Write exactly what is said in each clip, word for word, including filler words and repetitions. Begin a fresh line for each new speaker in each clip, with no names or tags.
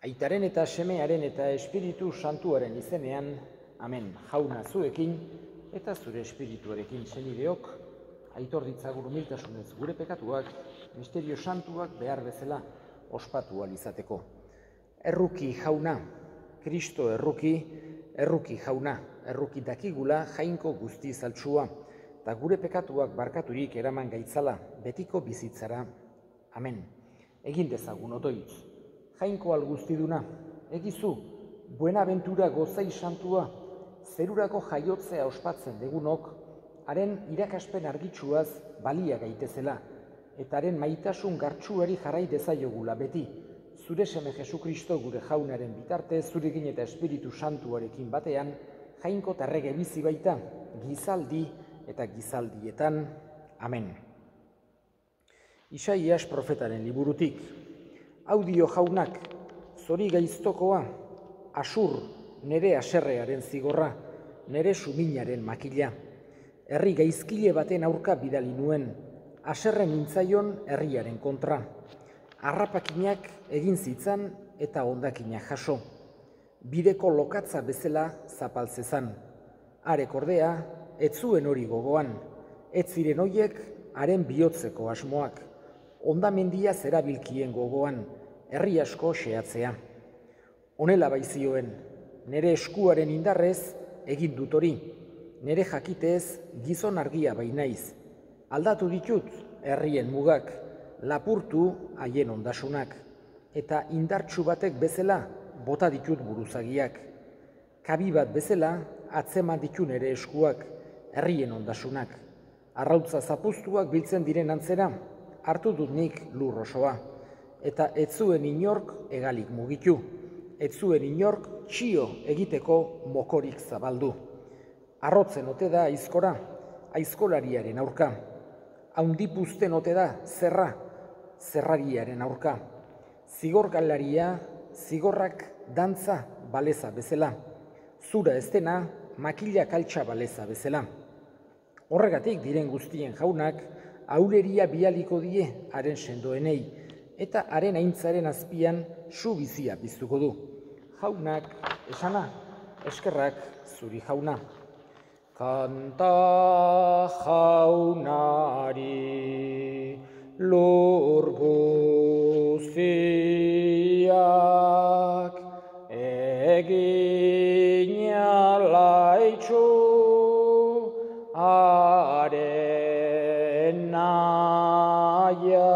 Aitaren eta Semearen eta Espiritu Santuaren izenean, amen. Jauna zuekin eta zure espirituarekin senideok, aitor ditzagun humiltasunez gure pekatuak, misterio santuak behar bezala ospatu ahal izateko. Erruki jauna, Kristo erruki, erruki jauna, erruki dakigula jainko guzti zaltsua, eta gure pekatuak barkaturik eraman gaitzala betiko bizitzara. Amen. Egin dezagun otoitz. Jainko alguztiduna, egizu, buenaventura gozai santua, zerurako jaiotzea ospatzen degunok, haren irakaspen argitsuaz balia gaitezela, eta haren maitasun gartsuari jarrai dezaiogula beti, zure seme Jesukristo gure jaunaren bitarte, zurekin eta Espiritu Santuarekin batean, jainko tarrege bizi baita, gizaldi eta gizaldietan. Amen. Isaias profetaren liburutik, audio jaunak, zori gaiztokoa, asur, nere aserrearen zigorra, nere suminaren makila. Herri gaizkile baten aurka bidali nuen, aserre nintzaion herriaren kontra. Harrapakinak egin zitzan eta hondakinak jaso. Bideko lokatza bezala zapaltzezan. Harek ordea, ez zuen hori gogoan, ez ziren hoiek haren bihotzeko asmoak. Hondamendia zerabilkien gogoan, herri asko xehatzea. Honela baizioen, nere eskuaren indarrez egin dut hori, nere jakitez gizon argia bainaiz. Aldatu ditut herrien mugak, lapurtu haien ondasunak, eta indartsu batek bezala bota ditut buruzagiak. Kabi bat bezala atzeman ditu nere eskuak, herrien ondasunak. Arrautza zapuztuak biltzen diren antzera, hartu dut nik lur osoa, eta ez zuen inork egalik mugitu, ez zuen inork txio egiteko mokorik zabaldu. Arrotzen ote da aizkora, aizkolariaren aurka. Haundipuzten ote da zerra, zerrariaren aurka. Zigorgalaria, zigorrak dantza baleza bezala. Zura ez dena, makila kaltsa baleza bezala. Horregatik diren guztien jaunak, auleria bialiko die haren sendoenei, eta haren aintzaren azpian su bizia piztuko du. Jaunak, esana, eskerrak zuri jauna. Kanta jaunari lur guziak egin alaitxu haren naia.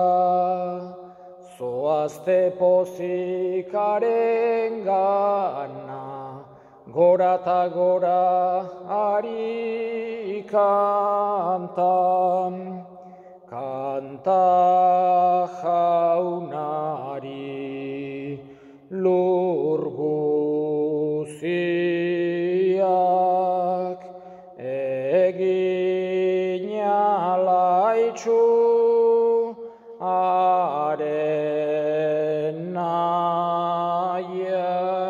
Zoazte pozikaren gana, gora eta gora ari kantan, kanta jaunari lur guziak egin alaitxu haren naia.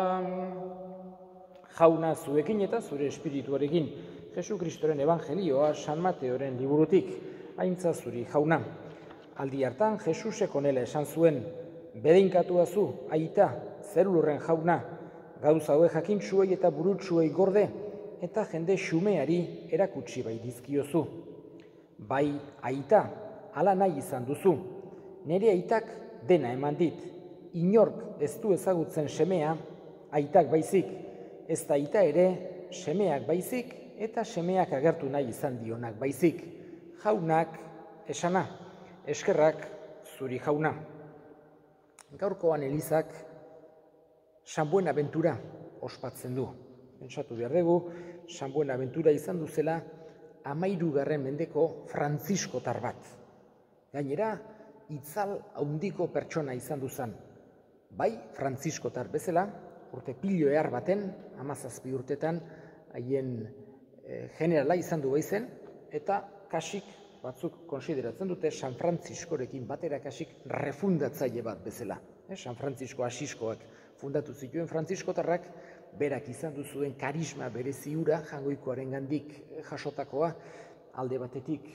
Jauna zuekin eta zure espirituarekin, Jesukristoren evangelioa San Mateoren liburutik, aintza zuri jauna. Aldi hartan Jesusek honela esan zuen, bedeinkatua zu, aita, zerulurren jauna, gauza hoe jakintsuei eta burutsuei gorde, eta jende xumeari erakutsi bai dizkiozu. Bai, aita, hala nahi izan duzu. Nere aitak dena eman dit, inork ez du ezagutzen semea, aitak baizik, ez da aita ere semeak baizik, eta semeak agertu nahi izan dionak baizik. Jaunak, esana, eskerrak zuri jauna. Gaurkoan Elizak San Buenaventura ospatzen du. Pentsatu behar dugu, San Buenaventura izan duzela hamairugarren mendeko frantziskotar bat. Gainera, itzal haundiko pertsona izan duzan. Bai, frantziskotar bezala, urte pilo ehar baten, hamazazpi urtetan, haien e, generala izan du baizen, eta kasik batzuk konsideratzen dute San Frantziskorekin batera kasik refundatzaile bat bezala. E, San Frantzisko Asiskoak fundatu zituen frantziskotarrak, berak izan du zuen karisma bereziura, jangoikoaren gandik jasotakoa, alde batetik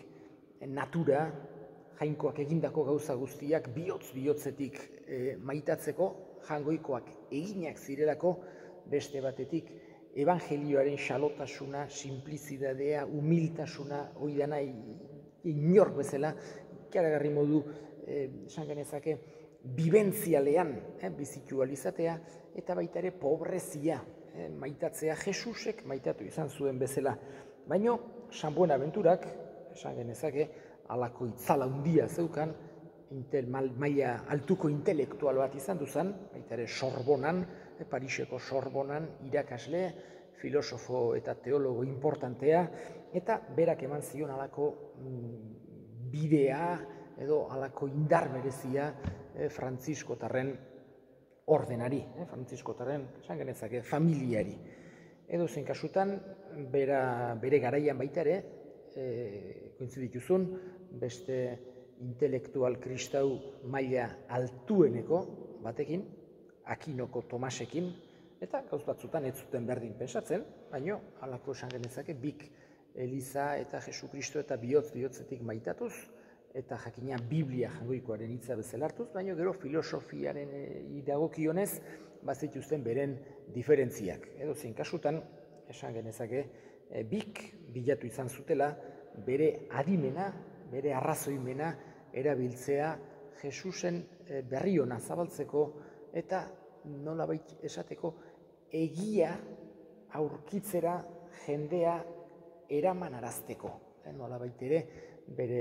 natura, jainkoak egindako gauza guztiak bihotz-bihotzetik e, maitatzeko, Jangoikoak eginak zirelako, beste batetik evangelioaren xalotasuna, simplizidadea, humiltasuna, oidana inork bezala, ikaragarri modu, esan genezake, bibentzialean eh, bizitu alizatea, eta baita ere pobrezia, eh, maitatzea Jesusek maitatu izan zuen bezala. Baino, San Buenaventurak, esan genezake, halako itzala handia zeukan, intel, maila altuko intelektual bat izan duzan, baita ere Sorbonan, eh, Pariseko Sorbonan, irakasle, filosofo eta teologo importantea, eta berak eman zion halako mm, bidea, edo halako indar berezia eh, Frantziskotarren ordenari, eh, Frantziskotarren, esan genezake, familiari. Edo zen kasutan, bera, bere garaian baita ere, eh, kointzidituzun, beste intelektual kristau maila altueneko batekin, Akinoko Tomasekin, eta gauz batzutan ez zuten berdin pensatzen, baino, halako esan genezake, bik Eliza eta Jesu Kristo eta bihotz bihotzetik maitatuz, eta jakina Biblia Jangoikoaren hitza bezala hartuz, baina gero filosofiaren dagokionez bazituzten beren diferentziak. Edo zein kasutan, esan genezake, e, bik bilatu izan zutela bere adimena, bere arrazoimena erabiltzea Jesusen e, berri ona zabaltzeko eta nolabait esateko egia aurkitzera jendea eraman arazteko. E, nolabait ere bere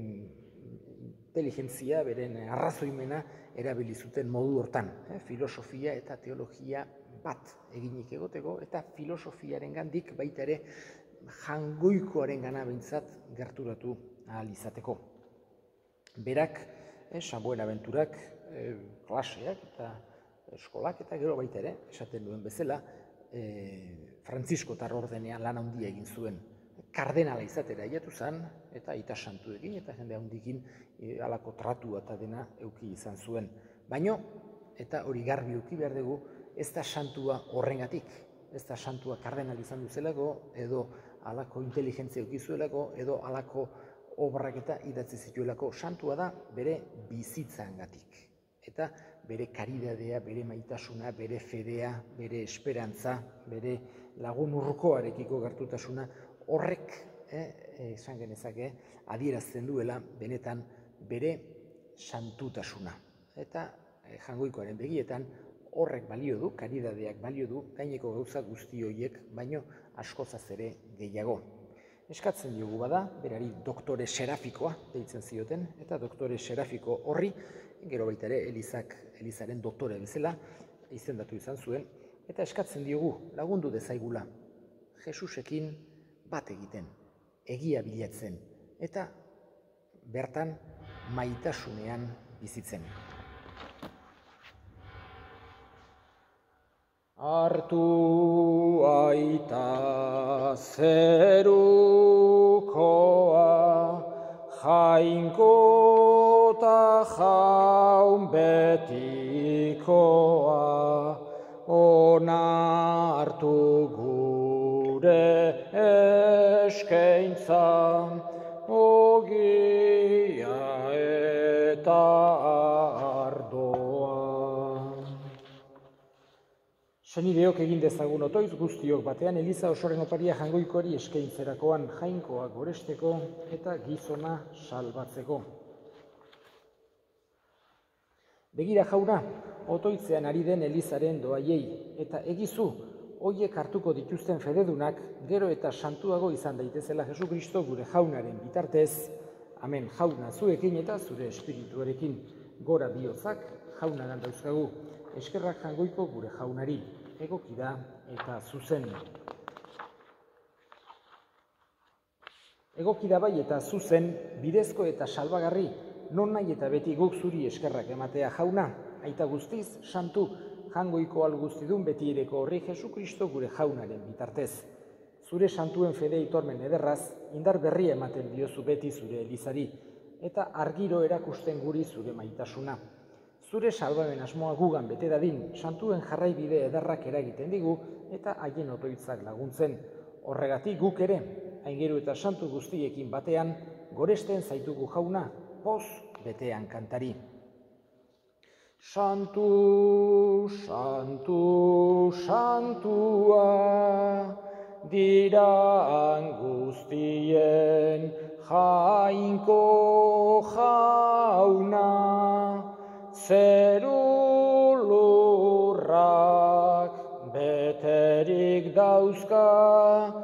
inteligentzia, beren arrazoimena erabili zuten modu hortan, eh? Filosofia eta teologia bat eginik egoteko, eta filosofiaren gandik baita ere Jangoikoaren gana behintzat gerturatu ahal izateko. Berak, eh, San Buenaventurak, eh, klaseak eta eskolak eta gero baita ere, esaten duen bezala, eh, Frantziskotar ordenean lan handia egin zuen. Kardenala izatera aiatu zen, eta aita santuekin, eta jende handikin e, alako tratua eta dena euki izan zuen. Baino, eta hori garbi euki behar dugu, ez da santua horrengatik, ez da santua kardenal izan duzelako, edo alako inteligentzia euki zuelako, edo alako obrak eta idatzi zituelako. Santua da bere bizitzangatik, eta bere karidadea, bere maitasuna, bere fedea, bere esperantza, bere lagun urkoarekiko gertutasuna, horrek, eh, esan genezake, adierazten duela benetan bere santutasuna. Eta eh, Jangoikoaren begietan horrek balio du, karidadeak balio du, gaineko gauza guzti horiek, baino askozaz ere gehiago. Eskatzen diogu bada, berari doktore serafikoa deitzen zioten, eta doktore serafiko horri, gero baita ere Elizak, Elizaren doktore bezala, izendatu izan zuen, eta eskatzen diogu lagundu dezaigula Jesusekin bat egiten, egia bilatzen, eta bertan maitasunean bizitzen. Hartu aita zerukoa, jainko ta jaun betikoa, ona hartu gure eskaintza, ogia eta ardoa. Senideok egin dezagun otoiz guztiok batean Eliza osoren oparia Jangoikoari eskaintzerakoan jainkoa goresteko eta gizona salbatzeko. Begira jauna, otoitzean ari den Elizaren doaiei, eta egizu, hoiek hartuko dituzten fededunak, gero eta santuago izan daitezela Jesukristo gure jaunaren bitartez, amen jauna zuekin eta zure espirituarekin, gora bihotzak jaunagan dauzkagu, eskerrak Jangoiko gure jaunari, egoki da eta zuzen. Egoki da bai eta zuzen, bidezko eta salbagarri, non nahi eta beti guk zuri eskerrak ematea jauna, aita guztiz, santu, Jangoiko al guztidun beti ereko horri Jesukristo gure jaunaren bitartez. Zure santuen fede itormen ederraz, indar berria ematen diozu beti zure Elizari, eta argiro erakusten guri zure maitasuna. Zure salbamen asmoa gugan bete dadin, santuen jarraibide ederrak eragiten digu, eta haien otoitzak laguntzen. Horregatik guk ere, aingeru eta santu guztiekin batean, goresten zaitugu jauna, poz betean kantari. Santu, santu, santua, dira guztien jainko jauna, zeru lurrak beterik dauzka,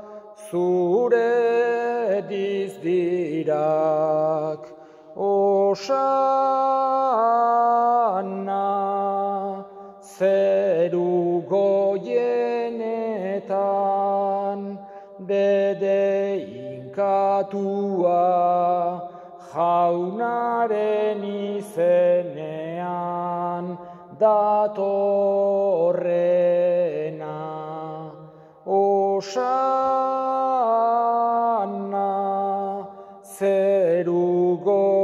zure dizdirak, Osana, zeru goienetan, bede inkatua, jaunaren izenean, datorrena. Osana, zeru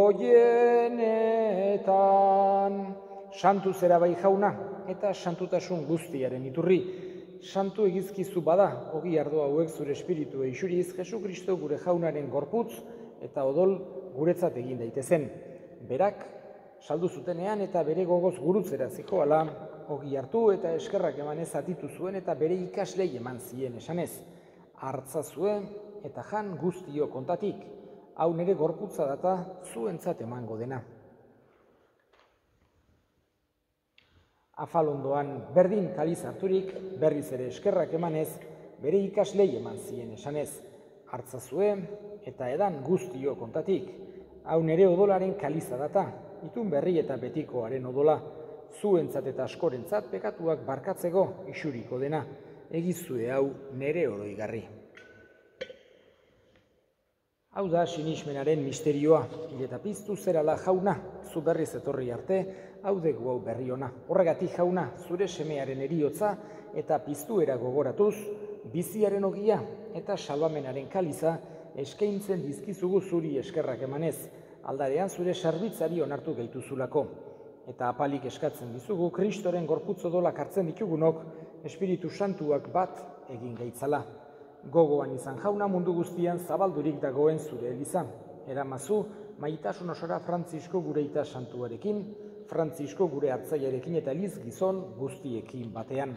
goienetan. Santu zera bai jauna, eta santutasun guztiaren iturri. Santu egizkizu bada, ogi ardo hauek zure espiritu eixuriz, Jesu Kristo gure jaunaren gorputz eta odol guretzat egin daitezen. Berak, saldu zutenean eta bere gogoz gurutzera zikoala, ogi hartu eta eskerrak emanez atitu zuen eta bere ikaslei eman zien esanez. Hartzazue eta jan guztio kontatik, hau nire gorputza data zuentzat emango dena. Afalondoan berdin kaliz harturik, berriz ere eskerrak emanez, bere ikaslei eman zien esanez. Hartzazue eta edan guztio kontatik, hau nire odolaren kaliza data, itun berri eta betikoaren odola, zuentzat eta askorentzat pekatuak barkatzeko isuriko dena, egizue hau nere oroigarri. Hau da sinismenaren misterioa, hil eta piztu zerala jauna, zu berriz etorri arte, hau degu hau berri ona. Horregatik jauna, zure semearen eriotza eta piztuera gogoratuz, biziaren ogia eta salbamenaren kaliza eskaintzen dizkizugu zuri eskerrak emanez, aldarean zure serbitzari onartu gaituzulako. Eta apalik eskatzen dizugu, Kristoren gorputz odolak hartzen ditugunok, Espiritu Santuak bat egin gaitzala. Gogoan izan jauna mundu guztian zabaldurik dagoen zure eliza. Eramazu, maitasun osora Frantzisko gure ita santuarekin, Frantzisko gure hartzaiarekin eta eliz gizon guztiekin batean.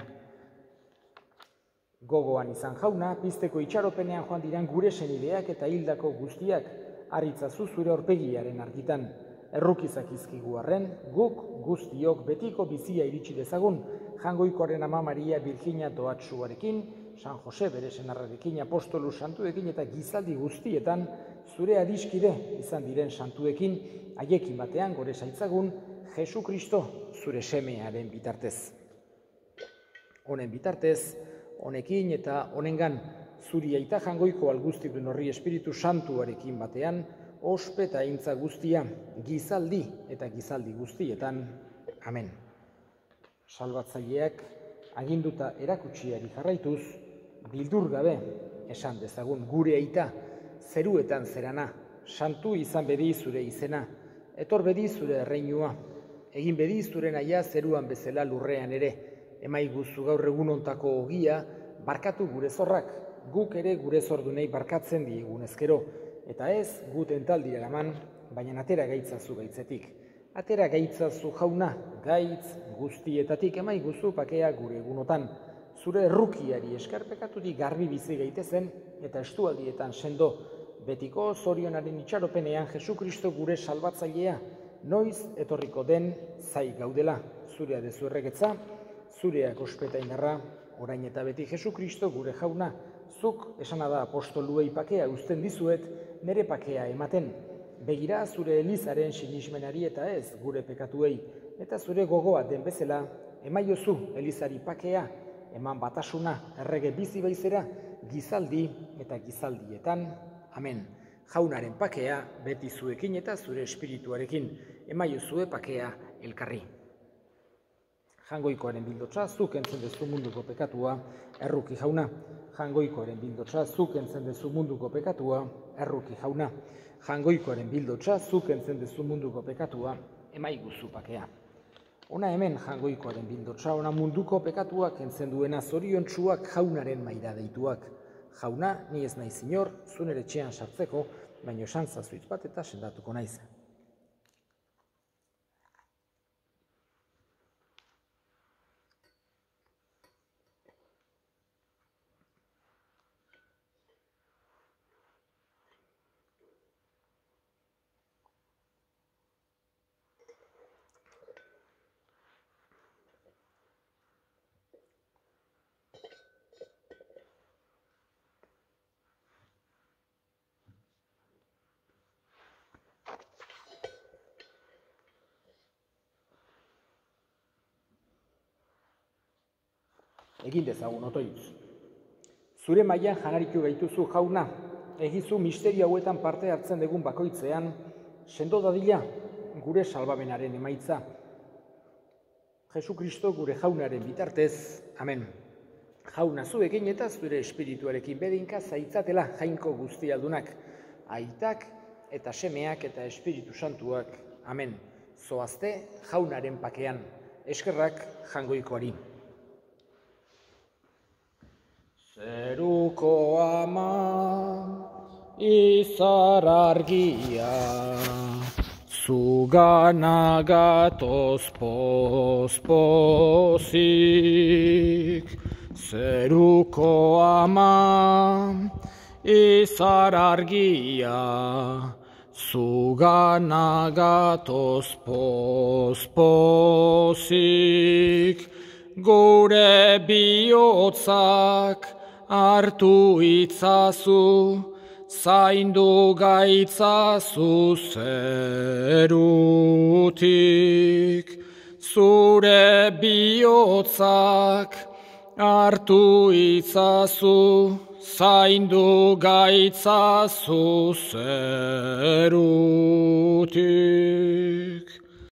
Gogoan izan jauna, pizteko itxaropenean joan diran gure senideak eta hildako guztiak, harritzazu zure aurpegiaren argitan. Errukizak izkigu arren, guk guztiok betiko bizia iritsi dezagun, Jangoikoaren ama Maria Virginia doatsuarekin, San Jose bere senarrarekin, apostolu santuekin eta gizaldi guztietan, zure adiskide izan diren santuekin, haiekin batean gore zaitzagun, Jesu Kristo zure semearen bitartez. Honen bitartez, honekin eta honengan, zuri aita Jangoiko alguztidun horri Espiritu Santuarekin batean, ospe eta aintza guztia, gizaldi eta gizaldi guztietan. Amen. Salbatzaileak aginduta erakutsiari jarraituz, bildur gabe esan dezagun gure aita, zeruetan zerana, santu izan bedi zure izena, etor bedi zure erreinua, egin bedi zure naia zeruan bezala lurrean ere, emaiguzu gaur egun ontako ogia, barkatu gure zorrak, guk ere gure zordunei barkatzen diegun ezkero, eta ez gu tentaldira eraman, baina atera gaitzazu gaitzetik. Atera gaitzazu jauna, gaitz guztietatik emaiguzu pakea gure egunotan, zure errukiari eskarpekatutik garbi bizi gaitezen eta estualdietan sendo, betiko zorionaren itxaropenean Jesu Kristo gure salbatzailea, noiz etorriko den zai gaudela, zurea dezu erregetza, zureak ospeta indarra, orain eta beti Jesu Kristo gure jauna, zuk esana da apostoluei pakea uzten dizuet, nere pakea ematen. Begira zure elizaren sinismenari eta ez gure pekatuei, eta zure gogoa den bezala, emaiozu elizari pakea, eman batasuna errege bizi baizera, gizaldi eta gizaldietan. Amen. Jaunaren pakea beti zuekin eta zure espirituarekin, emaiozue pakea elkarri. Jangoikoaren bildotsa, zuk entzen dezu munduko pekatua, erruki jauna. Jangoikoaren bildotsa, zuk entzen dezu munduko pekatua, erruki jauna. Jangoikoaren bildotsa, zuk entzen dezu munduko pekatua, emaiguzu pakea. Ona hemen jangoikoaren bildotsa, ona munduko pekatuak entzen duena zoriontsuak jaunaren maira deituak. Jauna, ni ez naiz inor, zuen ere etxean sartzeko, baino esan zazuitz bat eta sendatuko naiz. egin dezagun otoitz. Zure mailan janaritu gaituzu jauna, egizu misterio hauetan parte hartzen dugun bakoitzean, sendo dadila gure salbamenaren emaitza. Jesukristo gure jaunaren bitartez, amen. Jauna zuekin eta zure espirituarekin bedinka zaitzatela jainko guztialdunak, aitak eta semeak eta espiritu santuak, amen. Zoazte jaunaren pakean, eskerrak jangoikoari. Zeruko ama, izar argia, zugana gatoz pozpozik. Zeruko ama, izar argia, zugana gatoz pozpozik. Gure bihotzak hartu itzazu, zaindu gaitzazu zerutik. Zure bihotzak hartu itzazu, zaindu gaitzazu zerutik.